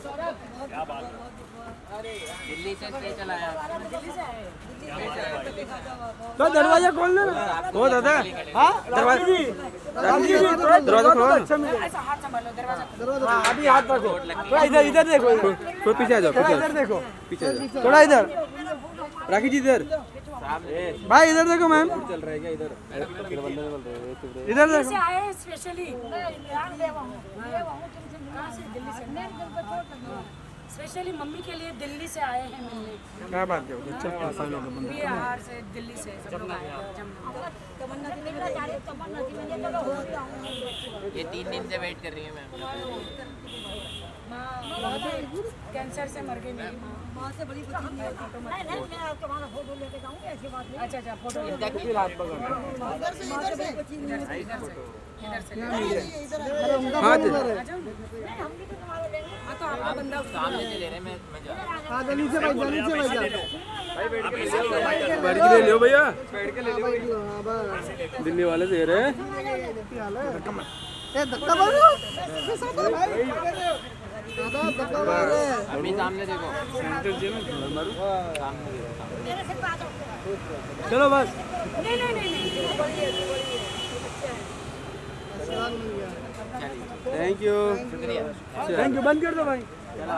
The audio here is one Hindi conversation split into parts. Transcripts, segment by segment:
दिल्ली से स्टे चलाया। तो दरवाजा खोल दे ना। वो दादा हाँ दरवाजा खोलो। अच्छा मिलेगा। ऐसा हाथ संभालो, दरवाजा। हाँ अभी हाथ रखो। थोड़ा इधर इधर देखो। थोड़ा पीछे आ जाओ, थोड़ा पीछे इधर देखो। पीछे आ जाओ। थोड़ा इधर। राखी जी इधर भाई इधर देखो मैम। चल रहा है क्या इधर? इधर देखो। से आए हैं स्पेशली। स्पेशली मम्मी के लिए दिल्ली से आए हैं मिलने। क्या बात है? अच्छा आसान होगा बंदा। बिहार से, दिल्ली से सब लोग आए हैं। ये 3 दिन से वेट कर रही है मैम। कैंसर से मर गई मेरी माँ से बड़ी अच्छा अच्छा फोटो इनका इधर से हाँ तो आपका बंदा सामने से ले रहे हैं, मैं जा रहा हूँ। हाँ नीचे बैठ जा, नीचे बैठ जा। बैठ के ले लो भैया। बैठ के ले लो। हाँ बस। दिल्ली वाले दे रहे हैं। ए धक्का मारो। धक्का मारो। अभी सामने देखो। सेंटर जी में मारो। सामने देखो। चलो बस। Thank you. शुक्रिया। Thank you. बंद कर दो भाई।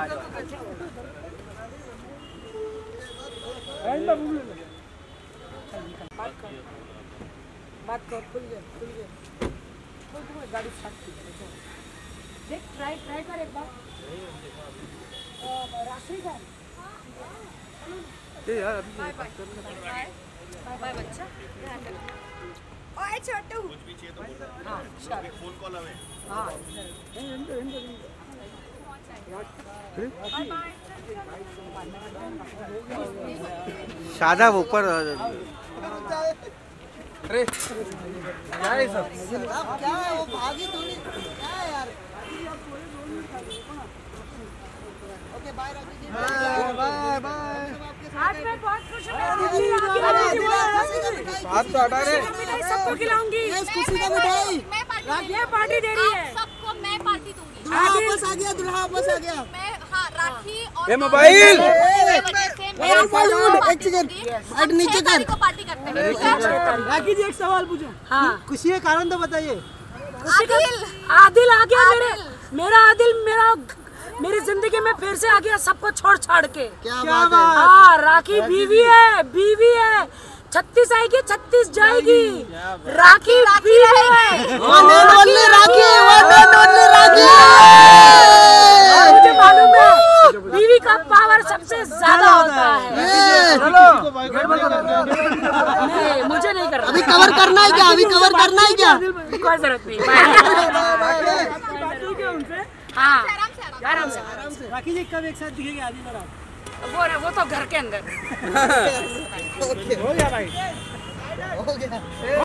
बात कर, खुल गया गाड़ी स्टार्ट की। देख ट्राई कर एक बार। राशि का यार अभी बाय बच्चा। ओए छोटू कुछ भी चाहिए तो बोलो। हां एक फोन कॉल हमें। हां शादाब ऊपर। अरे क्या है सब? क्या है वो भागी थोड़ी? क्या है यार? Okay bye Rakhi ji. Bye bye. आज मैं बहुत खुश हूं। हाथ तो हटा रे। मिठाई सबको खिलाऊंगी। खुशी का मिठाई। ये पार्टी दे रही है। सबको मैं पार्टी दूंगी। दुल्हा वापस आ गया, दुल्हा वापस आ गया। मैं हाँ राखी और ये मोबाइल। एक सेकंड ऐड नीचे कर। को पार्टी करते हैं। राखी जी एक सवाल पूछो। हाँ खुशी के कारण तो बताइए। आदिल आ गया मेरा आदिल मेरी जिंदगी में फिर से आ गया सबको छोड़ छाड़ के। क्या बात है? हाँ राखी बीवी है 36 आएगी 36 जाएगी। राखी बीवी है। One and only Rakhi. मुझे मालूम है बीवी का पावर सबसे ज्यादा होता है। नहीं मुझे नहीं करना। अभी कवर करना है क्या? अभी कवर करना है क्या? कोई जरूरत नहीं। हाँ आराम से। राखी जी कब एक साथ दिखेगी आदि और आप? वो तो घर के अंदर। हो गया भाई। हो गया।